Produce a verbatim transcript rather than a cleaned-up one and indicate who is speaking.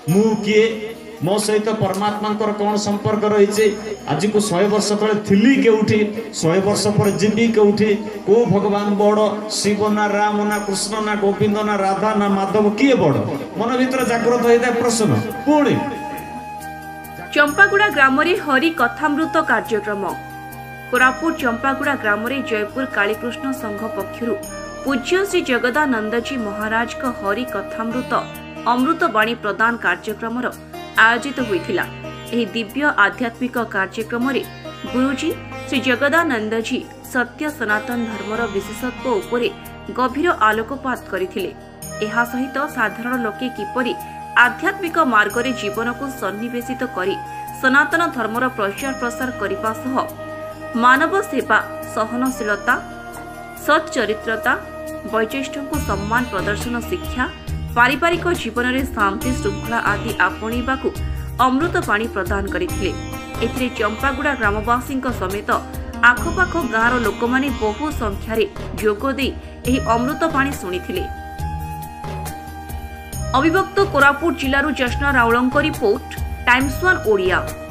Speaker 1: मु किए मो सहित परमात्मा कौन संपर्क रही आज को शहे वर्ष तले थिली केउठी शहे वर्ष पर जीवी केउठी को भगवान बड़ शिव ना राम ना कृष्ण ना गोविंद ना राधा ना माधव किए बड़ मन भीतर जागृत होता है प्रश्न पुणी
Speaker 2: चंपागुड़ा ग्राम हरि कथामृत कार्यक्रम कोरापुट चंपागुड़ा ग्राम जयपुर कालीकृष्ण संघ पक्षरु पूज्य श्री जगदानंदजी महाराज का हरि कथामृत अमृत बाणी प्रदान कार्यक्रम आयोजित होइथिला। एही दिव्य आध्यात्मिक कार्यक्रम रे गुरुजी श्री जगदानंदजी सत्य सनातन धर्मर विशेषत्व उपरे गभीर आलोकपात करथिले। एहा सहित साधारण लोके किपरि आध्यात्मिक मार्ग रे जीवन को सन्निवेशित करी सनातन धर्मर प्रचार प्रसार करिबा सह मानव सेवा सहनशीलता सच्चरित्रता वैशिष्ट को सम्मान प्रदर्शन शिक्षा पारिवारिक जीवन में शांति श्रृंखला आदि आपणीबाकू अमृत पाणी प्रदान करथिले। एथिरे चंपागुड़ा ग्रामवासी समेत आखपाख गाँवर लोक माने बहु संख्यार जोग दे एही अमृत पाणी शुणिथिले। अविभक्त कोरापुट जिल्लारू जश्ना राउलंक रिपोर्ट टाइम्स वन ओडिया।